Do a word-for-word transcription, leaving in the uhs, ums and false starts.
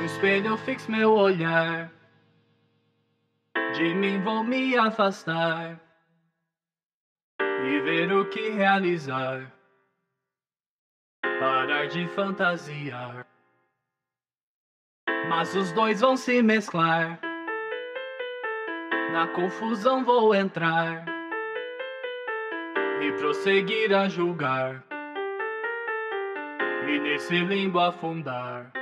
espelho fixo meu olhar, de mim vou me afastar e ver o que realizar, parar de fantasiar. Mas os dois vão se mesclar, na confusão vou entrar e prosseguir a julgar, e nesse limbo afundar.